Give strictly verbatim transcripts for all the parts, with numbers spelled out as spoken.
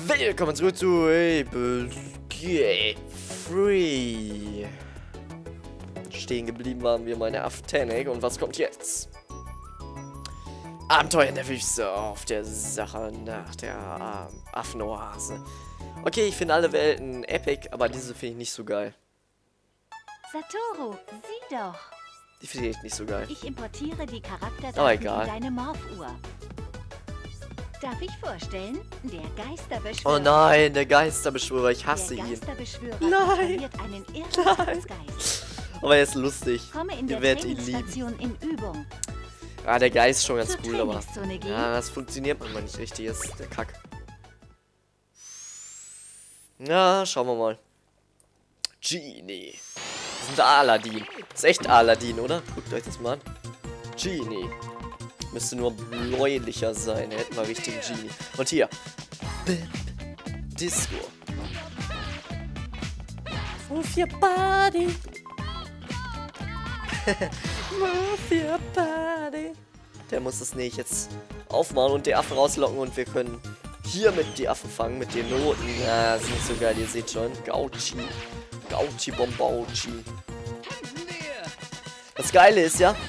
Willkommen zurück zu Able Game Free. Stehen geblieben waren wir meine Aftenek. Und was kommt jetzt? Abenteuer in der Wüste auf der Sache nach der ähm, Affenoase. Okay, ich finde alle Welten epic, aber diese finde ich nicht so geil. Satoru, sieh doch. Die finde ich nicht so geil. Ich importiere die Charakterdaten Aber egal. in deine Morphuhr. Darf ich vorstellen? Der Geisterbeschwörer. Oh nein, der Geisterbeschwörer, ich hasse der ihn. Geisterbeschwörer Nein. kontrolliert einen Irrtumsgeist. Aber er ist lustig. Komme in Ihr der werdet ihn lieben. Trainingsstation in Übung. Ah, der Geist ist schon ganz Zur cool, aber Trainingszone gehen. ja, das funktioniert manchmal nicht richtig. Das ist der Kack. Ja, schauen wir mal. Genie. Das ist ein Aladdin. Das ist echt Aladdin, oder? Guckt euch das mal an. Genie. Müsste nur bläulicher sein. Hätten wir richtigen Genie. Und hier. Bip, Disco. Move your body. Move your body. Der muss das nicht jetzt aufmachen und die Affen rauslocken und wir können hiermit die Affen fangen mit den Noten. Ja, das ist nicht so geil, ihr seht schon. Gauchi. Gauchi Bombauchi. Das Geile ist ja,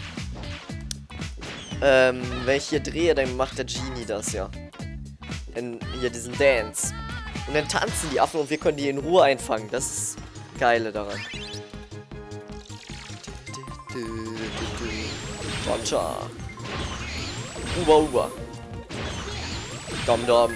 ähm, wenn ich hier drehe, dann macht der Genie das ja. Dann hier diesen Dance. Und dann tanzen die Affen und wir können die in Ruhe einfangen. Das ist das Geile daran. Boncha. Uba Uba. Dom Dom.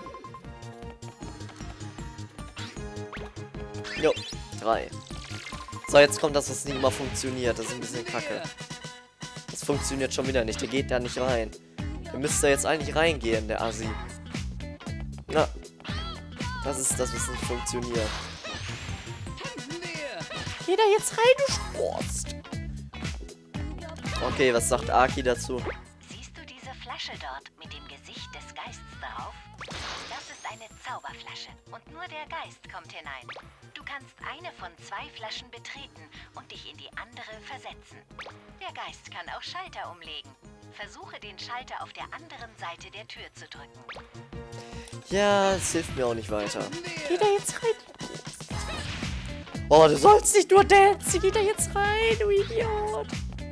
Jo, drei. So, jetzt kommt das, was nicht immer funktioniert. Das ist ein bisschen kacke. Das funktioniert schon wieder nicht. Der geht da nicht rein. Der müsste jetzt eigentlich reingehen, der Assi. Na. Das ist das, was nicht funktioniert. Geh da jetzt rein, du Sporst. Okay, was sagt Aki dazu? Siehst du diese Flasche dort mit dem Gesicht des Geistes darauf? Das ist eine Zauberflasche und nur der Geist kommt hinein. Du kannst eine von zwei Flaschen betreten und dich in die andere versetzen. Der Geist kann auch Schalter umlegen. Versuche den Schalter auf der anderen Seite der Tür zu drücken. Ja, es hilft mir auch nicht weiter. Geh da jetzt rein. Oh, du sollst nicht nur dancen. Geh da jetzt rein, du Idiot.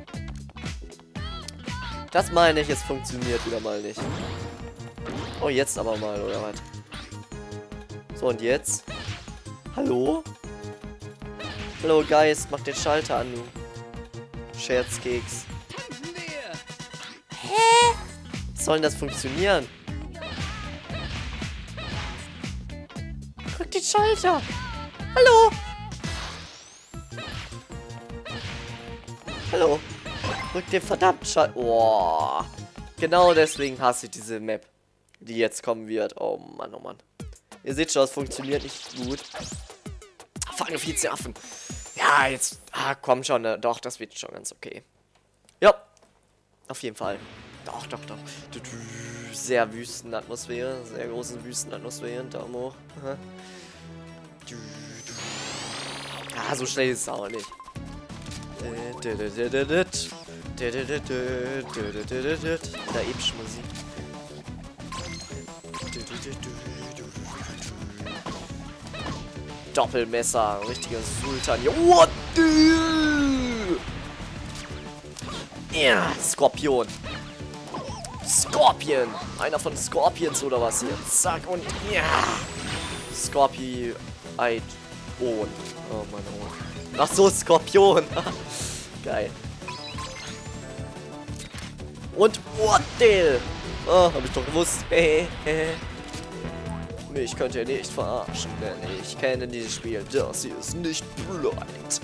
Das meine ich, es funktioniert wieder mal nicht. Oh, jetzt aber mal, oder was? So, und jetzt? Hallo? Hallo, Geist, mach den Schalter an, du Scherzkeks. Hä? Wie soll denn das funktionieren? Drück den Schalter! Hallo? Hallo? Drück den verdammten Schalter. Oh. Genau deswegen hasse ich diese Map, die jetzt kommen wird. Oh Mann, oh Mann. Ihr seht schon, es funktioniert nicht gut. Fange vierzehn Affen. Ja, jetzt. Ah, komm schon. Ne? Doch, das wird schon ganz okay. Ja. Auf jeden Fall. Doch, doch, doch. Sehr Wüstenatmosphäre. Sehr große Wüstenatmosphäre. Daumen hoch. Ah, so schnell ist es auch nicht. Da epische Musik. Doppelmesser, richtiger Sultan. What? Ja, Skorpion. Scorpion. Einer von Scorpions oder was hier. Zack und ja. Scorpi. Eid. Oh. Oh Mann, oh. Ach so, Skorpion. Geil. Und what the? Oh, hab ich doch gewusst. Mich könnt ihr nicht verarschen, denn ich kenne dieses Spiel. Das hier ist nicht blind.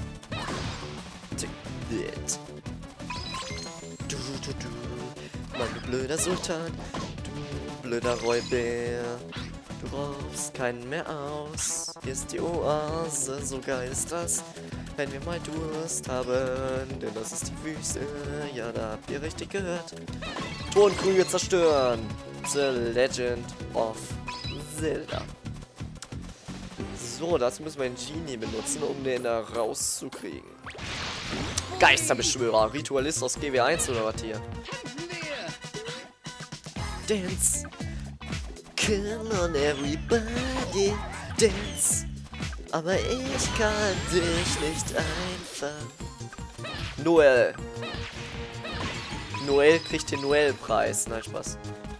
Du, du, du, mein blöder Sultan, du blöder Räuber. Du brauchst keinen mehr aus. Hier ist die Oase, so geil ist das. Wenn wir mal Durst haben, denn das ist die Wüste. Ja, da habt ihr richtig gehört. Tonkrüge zerstören. The Legend of Zelda. So, dazu müssen wir einen Genie benutzen, um den da rauszukriegen. Geisterbeschwörer, Ritualist aus G W eins oder was hier? Dance. Come on everybody, dance. Aber ich kann dich nicht einfangen. Noel. Noel kriegt den Noel-Preis. Nein, Spaß.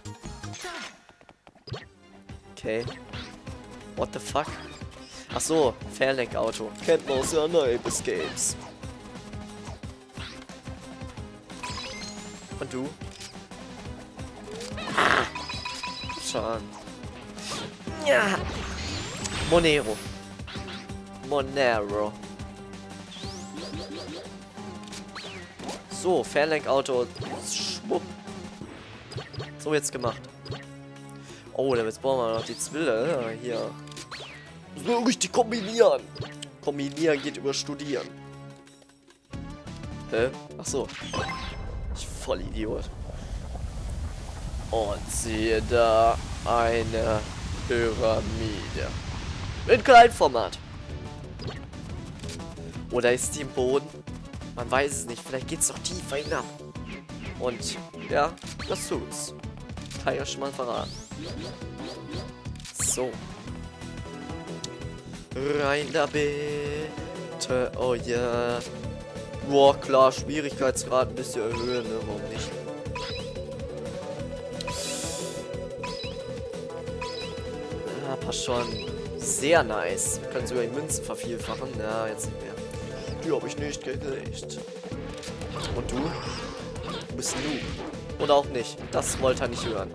Okay. What the fuck? Ach so, Fernlenk-Auto. Kennt man aus ja Neighbors Games. Und du? Ah, schon. Ja. Monero. Monero. So, Fernlenkauto. Schwupp. So, jetzt gemacht. Oh, jetzt brauchen wir noch die Zwille. Ja, hier. So richtig kombinieren. Kombinieren geht über Studieren. Hä? Ach so. Ich voll Idiot. Und siehe da eine Pyramide. In Kleinformat. Oder ist die im Boden? Man weiß es nicht. Vielleicht geht es doch tiefer hinab. Und ja, das tut's. Kann ich euch schon mal verraten. So. Rein da bitte. Oh ja. Yeah. Boah, klar. Schwierigkeitsgrad ein bisschen erhöhen, ne? Warum nicht? Ja, passt schon. Sehr nice. Wir können sogar die Münzen vervielfachen. Ja, jetzt nicht mehr. Die habe ich nicht gekriegt. Und du? Du bist ein Noob. Oder auch nicht. Das wollte er nicht hören.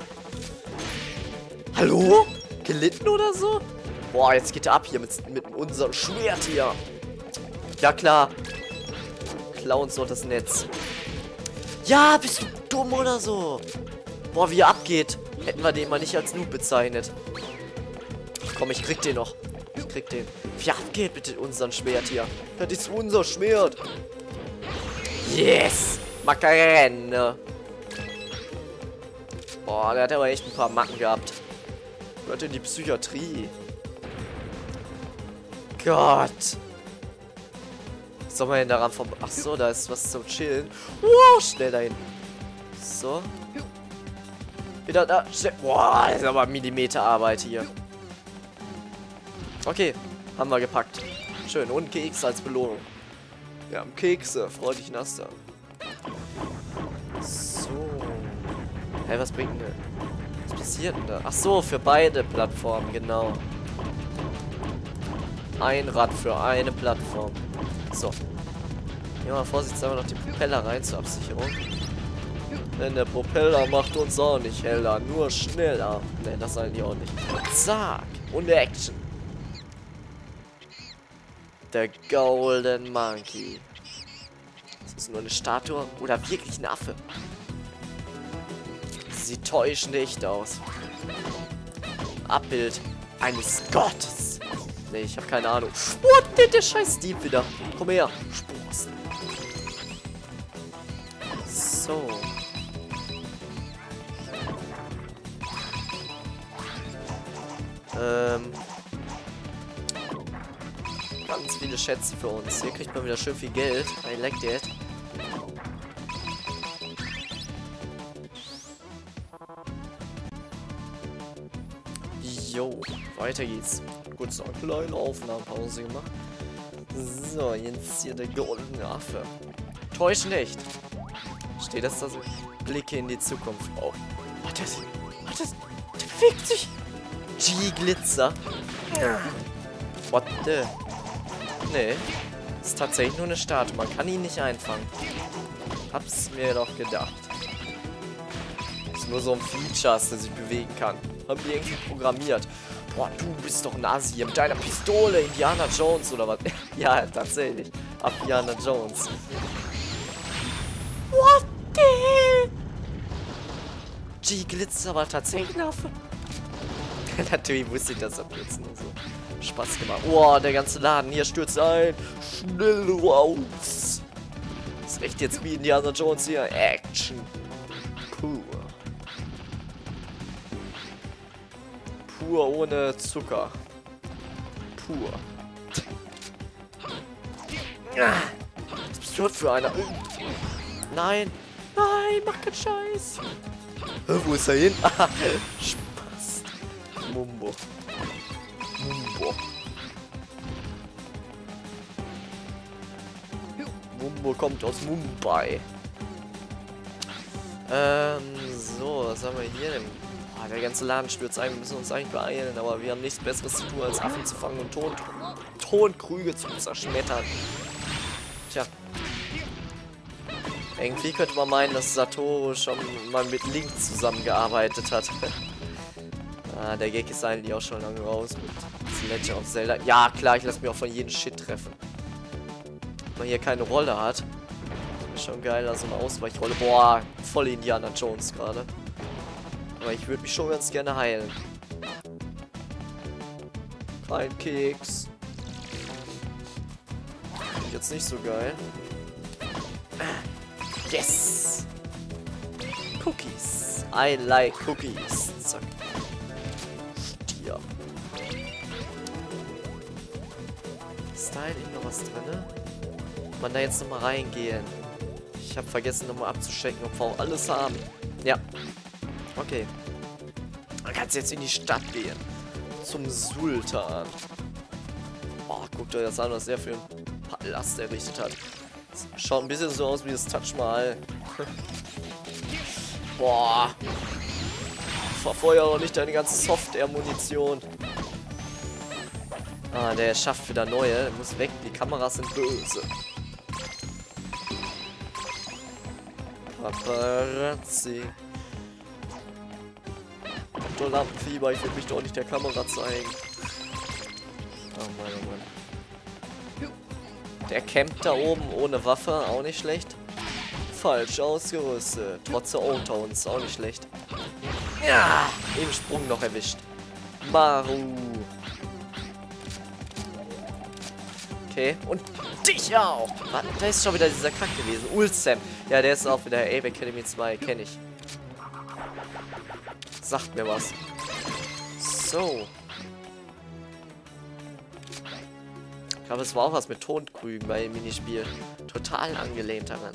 Hallo? Gelitten oder so? Boah, jetzt geht er ab hier mit, mit unserem Schwert hier. Ja, klar. Klau uns doch das Netz. Ja, bist du dumm oder so? Boah, wie er abgeht. Hätten wir den mal nicht als Noob bezeichnet. Komm, ich krieg den noch. Ich krieg den. Wie abgeht bitte unseren Schwert hier? Das ist unser Schwert. Yes! Macarena. Boah, der hat aber echt ein paar Macken gehabt. Gehört in die Psychiatrie. Gott. Was soll man denn daran vom... Ach so, da ist was zum Chillen. Wow, schnell dahin. So. Wieder da. Schnell. Boah, das ist aber Millimeterarbeit hier. Okay, haben wir gepackt. Schön, und Keks als Belohnung. Wir haben Kekse, freudig Naster. So. Hä, hey, was bringt denn? Was passiert denn da? Ach so, für beide Plattformen, genau. Ein Rad für eine Plattform. So. Hier mal vorsichtshalber noch die Propeller rein zur Absicherung. Denn der Propeller macht uns auch nicht heller, nur schneller. Ne, das eigentlich auch nicht. Zack. Und Action. Der Golden Monkey. Ist das nur eine Statue oder wirklich ein Affe? Sieht täuschend echt aus. Abbild eines Gottes. Ne, ich habe keine Ahnung. What? Der, der scheiß Dieb wieder. Komm her. Sprossen. So. Ähm. Ganz viele Schätze für uns. Hier kriegt man wieder schön viel Geld. I like that. Jo, weiter geht's. Gut, so eine kleine Aufnahmepause gemacht. So, jetzt hier der goldene Affe. Täuschend echt. Steht das da so? Blicke in die Zukunft. Oh, hat das? Hat das? Der bewegt sich. G-Glitzer. What the? Nee. Ist tatsächlich nur eine Statue. Man kann ihn nicht einfangen. Hab's mir doch gedacht. Ist nur so ein Feature, dass er sich bewegen kann. Haben die irgendwie programmiert. Boah, du bist doch ein Asi mit deiner Pistole. Indiana Jones oder was? Ja, tatsächlich. Ab Indiana Jones. What the hell? G-Glitzer war tatsächlich ein Affe. Natürlich wusste ich das ab jetzt nur so. Spaß gemacht. Boah, der ganze Laden hier stürzt ein. Schnell raus. Das ist echt jetzt wie Indiana Jones hier. Action. Pur. Pur ohne Zucker. Pur. Was bist du heute für einer? Nein. Nein, mach keinen Scheiß. Wo ist er hin? Spaß. Mumbo. Mumbo. Mumbo kommt aus Mumbai. Ähm, so, was haben wir hier denn? Oh, der ganze Laden stürzt ein. Wir müssen uns eigentlich beeilen, aber wir haben nichts Besseres zu tun, als Affen zu fangen und Ton Tonkrüge zu zerschmettern. Tja. Irgendwie könnte man meinen, dass Satoru schon mal mit Link zusammengearbeitet hat. Ah, der Gag ist eigentlich auch schon lange raus mit Legend of Zelda. Ja, klar, ich lasse mich auch von jedem Shit treffen. Wenn man hier keine Rolle hat. Ist schon geil, also eine Ausweichrolle. Boah, voll Indiana Jones gerade. Aber ich würde mich schon ganz gerne heilen. Kein Keks. Jetzt nicht so geil. Yes! Cookies. I like cookies. Zack. Stier. Ist da eigentlich noch was drin? Kann man da jetzt nochmal reingehen? Ich habe vergessen nochmal abzuchecken, ob wir auch alles haben. Ja. Okay. Dann kannst du jetzt in die Stadt gehen. Zum Sultan. Oh, guckt euch das an, was der für ein Palast errichtet hat. Das schaut ein bisschen so aus wie das Taj Mahal. Boah. Verfeuer doch nicht deine ganze Software-Munition. Ah, der schafft wieder neue. Der muss weg. Die Kameras sind böse. Paparazzi. Doch Lampenfieber, ich will mich doch nicht der Kamera zeigen. Oh Mann, oh Mann. Der campt da oben ohne Waffe, auch nicht schlecht. Falsch ausgerüstet. Trotz der O-Tones, auch nicht schlecht. Ja, im Sprung noch erwischt. Maru. Okay, und dich auch. Warte, da ist schon wieder dieser Kack gewesen. Ulsam. Ja, der ist auch wieder Ape Academy zwei, kenne ich. Sagt mir was. So. Ich glaube, es war auch was mit Tonkrügen bei dem Minispiel. Total angelehnt daran.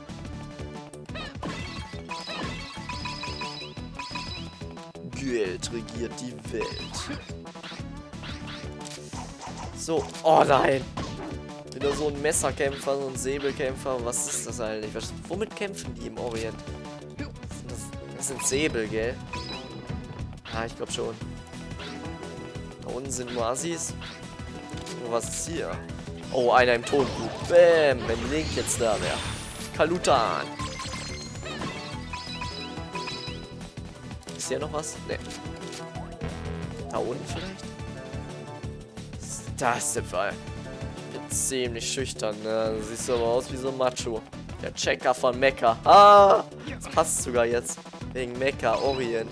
Geld regiert die Welt. So. Oh nein. Wieder so ein Messerkämpfer, so ein Säbelkämpfer. Was ist das eigentlich? Was, womit kämpfen die im Orient? Das, das sind Säbel, gell? Ah, ich glaube schon. Da unten sind nur Assis. Und was ist hier? Oh, einer im Tonkrug. Bäm, wenn Link jetzt da wäre. Kalutan. Ist hier noch was? Ne. Da unten vielleicht? Das ist der Fall. Ich bin ziemlich schüchtern, ne? Du siehst aber aus wie so ein Macho. Der Checker von Mekka. Ah! Das passt sogar jetzt. Wegen Mekka, Orient.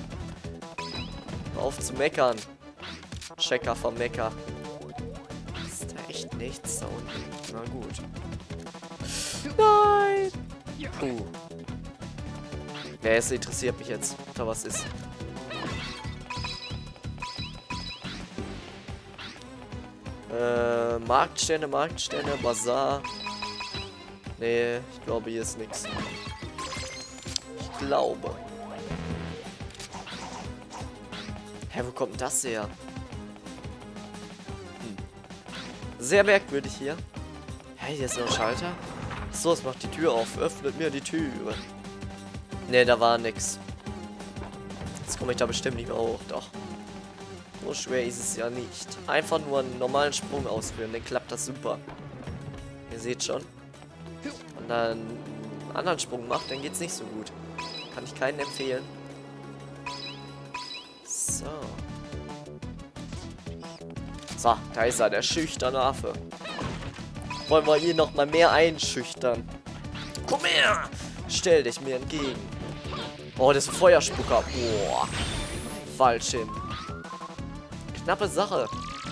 Auf zu meckern. Checker von Mekka. Ist da echt nichts da unten? Na gut. Nein! Uh. Ja, es interessiert mich jetzt, ob da was ist. Äh, Marktstände, Marktstände, Bazar. Nee, ich glaube, hier ist nichts. Ich glaube. Hä, wo kommt das her? Hm. Sehr merkwürdig hier. Hä, hier ist noch ein Schalter. So, es macht die Tür auf. Öffnet mir die Tür. Ne, da war nix. Jetzt komme ich da bestimmt nicht mehr hoch. Doch. So schwer ist es ja nicht. Einfach nur einen normalen Sprung ausführen, dann klappt das super. Ihr seht schon. Wenn man dann einen anderen Sprung macht, dann geht's nicht so gut. Kann ich keinen empfehlen. So. So, da ist er, der schüchterne Affe. Wollen wir hier noch mal mehr einschüchtern? Komm her! Stell dich mir entgegen. Oh, das ist ein Feuerspucker. Boah. Falsch hin. Knappe Sache.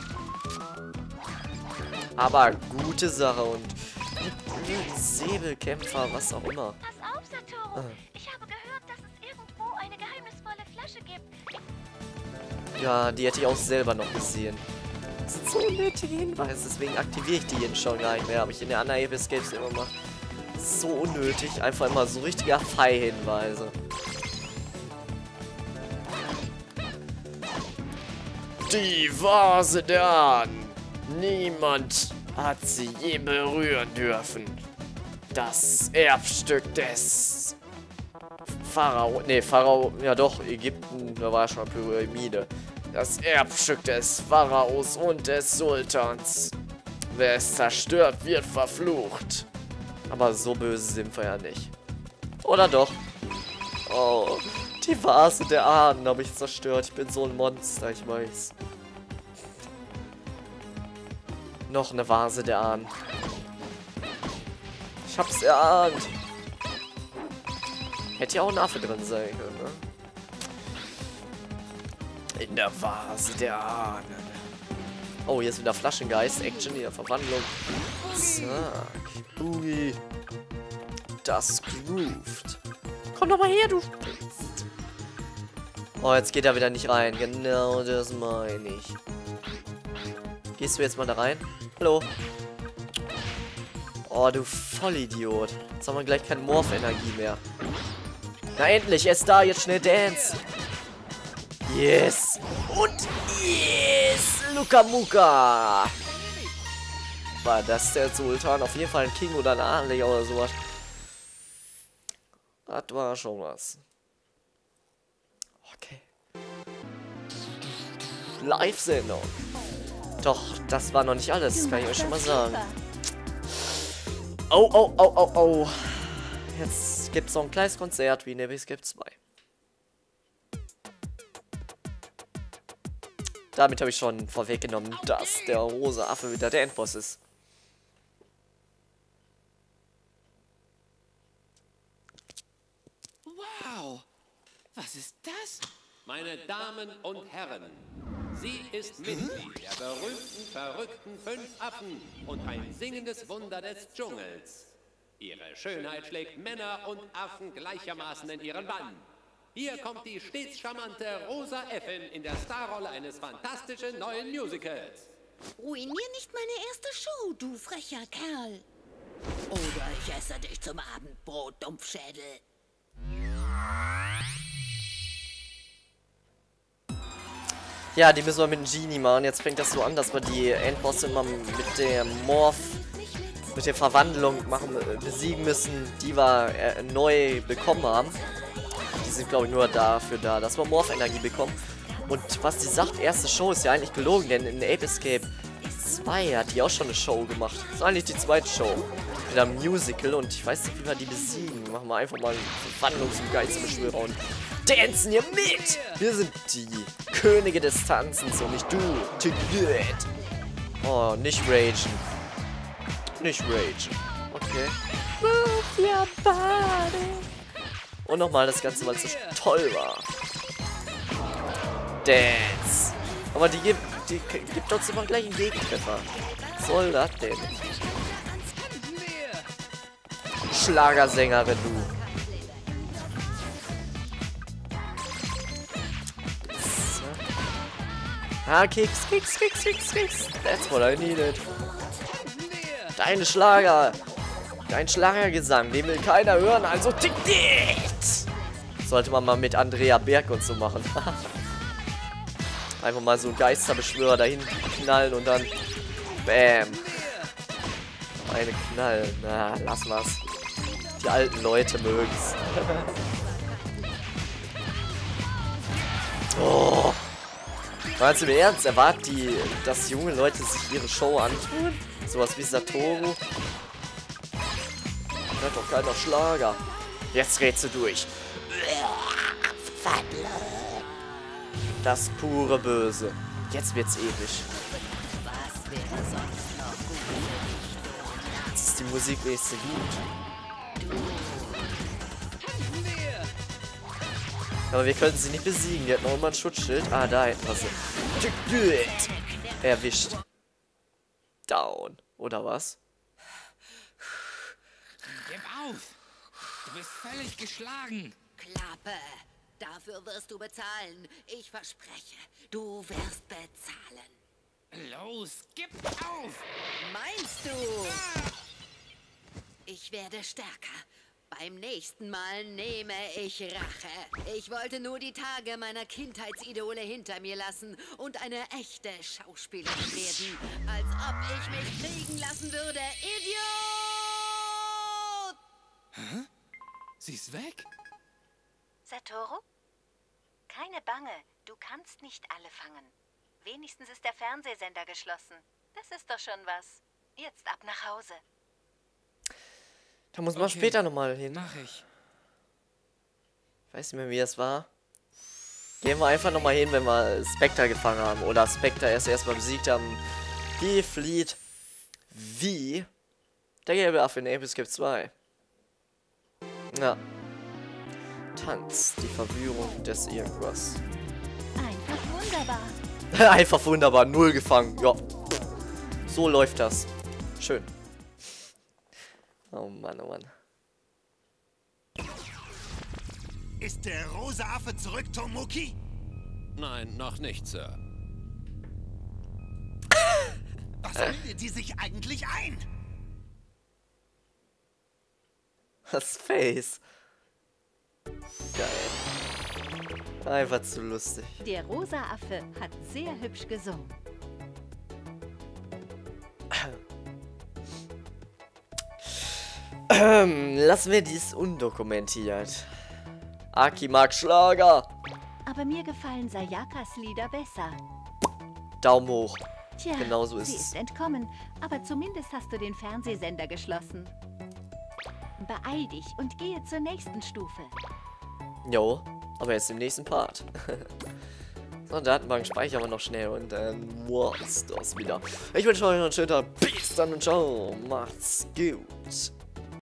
Aber gute Sache und Säbelkämpfer, was auch immer. Pass auf, Satoru. Ich habe gehört, dass es irgendwo eine geheimnisvolle Flasche gibt. Ja, die hätte ich auch selber noch gesehen. Das sind so unnötige Hinweise, deswegen aktiviere ich die jetzt schon gar nicht mehr. Habe ich in der anderen Ape Escapes immer mal. So unnötig, einfach immer so richtiger Fei-Hinweise. Die Vase der Ahnen. Niemand hat sie je berühren dürfen. Das Erbstück des Pharao. Ne, Pharao. Ja doch, Ägypten, da war schon eine Pyramide. Das Erbstück des Pharaos und des Sultans. Wer es zerstört, wird verflucht. Aber so böse sind wir ja nicht. Oder doch? Oh, die Vase der Ahnen habe ich zerstört. Ich bin so ein Monster, ich weiß. Noch eine Vase der Ahnen. Ich hab's erahnt. Hätte ja auch ein Affe drin sein können, ne? In der Vase der Ahnen. Oh, hier ist wieder Flaschengeist. Action in der Verwandlung. Zack. Boogie. Das grooved. Komm doch mal her, du. Oh, jetzt geht er wieder nicht rein. Genau das meine ich. Gehst du jetzt mal da rein? Hallo? Oh, du Vollidiot. Jetzt haben wir gleich keine Morph-Energie mehr. Na endlich, er ist da. Jetzt schnell Dance. Yes. Und yes. Luka Muka. War das der Sultan? Auf jeden Fall ein King oder ein Adeliger oder sowas. Das war schon was. Okay. Live-Sendung. Doch, das war noch nicht alles, das kann ich euch schon mal sagen. Oh, oh, oh, oh, oh. Jetzt gibt's noch ein kleines Konzert wie in der Escape zwei. Damit habe ich schon vorweggenommen, dass der rosa Affe wieder der Endboss ist. Wow! Was ist das? Meine Damen und Herren, sie ist Mitglied der berühmten, verrückten fünf Affen und ein singendes Wunder des Dschungels. Ihre Schönheit schlägt Männer und Affen gleichermaßen in ihren Bann. Hier kommt die stets charmante Rosa Äffin in der Starrolle eines fantastischen neuen Musicals. Ruinier nicht meine erste Show, du frecher Kerl. Oder ich esse dich zum Abendbrot, Dumpfschädel. Ja, die müssen wir mit dem Genie machen. Jetzt fängt das so an, dass wir die Endbosse immer mit der Morph, mit der Verwandlung machen, besiegen müssen, die wir äh, neu bekommen haben. Die sind, glaube ich, nur dafür da, dass wir Morph-Energie bekommen. Und was die sagt, erste Show ist ja eigentlich gelogen, denn in Ape Escape zwei hat die auch schon eine Show gemacht. Das ist eigentlich die zweite Show. Mit einem Musical und ich weiß nicht, wie wir die besiegen. Machen wir einfach mal einen Verwandlungs- und Geistbeschwörer und dancen hier mit! Wir sind die Könige des Tanzens und nicht du. To do it. Oh, nicht ragen. Nicht ragen. Okay. Move your body. Und nochmal das Ganze, weil es so toll war. Dance. Aber die gibt, die gibt uns immer gleich einen Gegentreffer. Was soll das denn? Schlagersängerin, du. Ah, Kicks, Kicks, Kicks, Kicks, Kicks. That's what I needed. Deine Schlager. Dein Schlagergesang, den will keiner hören, also tick it. Sollte man mal mit Andrea Berg und so machen. Einfach mal so Geisterbeschwörer dahin knallen und dann bam. Eine Knall. Na, lass mal's. Die alten Leute mögen's. Oh. Meinst du im Ernst? Erwartet die, dass junge Leute sich ihre Show antun? Sowas wie Satoru? Hört doch keiner Schlager. Jetzt rätst du durch. Das pure Böse. Jetzt wird's episch. Jetzt ist die Musik wenigstens gut. Aber wir können sie nicht besiegen. Die hat noch immer ein Schutzschild. Ah, da hinten was. Erwischt. Down. Oder was? Gib auf! Du bist völlig geschlagen. Klappe. Dafür wirst du bezahlen. Ich verspreche, du wirst bezahlen. Los, gib auf! Meinst du? Ich werde stärker Beim nächsten Mal nehme ich Rache. Ich wollte nur die Tage meiner Kindheitsidole hinter mir lassen und eine echte Schauspielerin werden. Als ob ich mich kriegen lassen würde. Idiot! Hä? Sie ist weg? Satoru? Keine Bange, du kannst nicht alle fangen. Wenigstens ist der Fernsehsender geschlossen. Das ist doch schon was. Jetzt ab nach Hause. Da muss man Okay, später nochmal hin. Mach ich. Ich weiß nicht mehr, wie es war. Gehen wir einfach nochmal hin, wenn wir Spectre gefangen haben. Oder Spectre erst erstmal besiegt haben. Die flieht wie der gelbe Affe in Ape Escape zwei. Ja. Tanz, die Verwirrung des irgendwas. Einfach wunderbar. Einfach wunderbar, null gefangen. Ja. So läuft das. Schön. Oh Mann, oh Mann. Ist der rosa Affe zurück, Tomoki? Nein, noch nicht, Sir. Was bildet die sich eigentlich ein? Das Face. Geil. Einfach zu lustig. Der rosa Affe hat sehr hübsch gesungen. Ähm, lassen wir dies undokumentiert. Aki mag Schlager. Aber mir gefallen Sayakas Lieder besser. Daumen hoch. Tja, Genau so ist sie es. ist entkommen, aber zumindest hast du den Fernsehsender geschlossen. Beeil dich und gehe zur nächsten Stufe. Jo, aber jetzt im nächsten Part. So, Datenbank speichern wir noch schnell und dann war's das wieder. Ich wünsche euch noch einen schönen Tag. Bis dann und ciao. Macht's gut.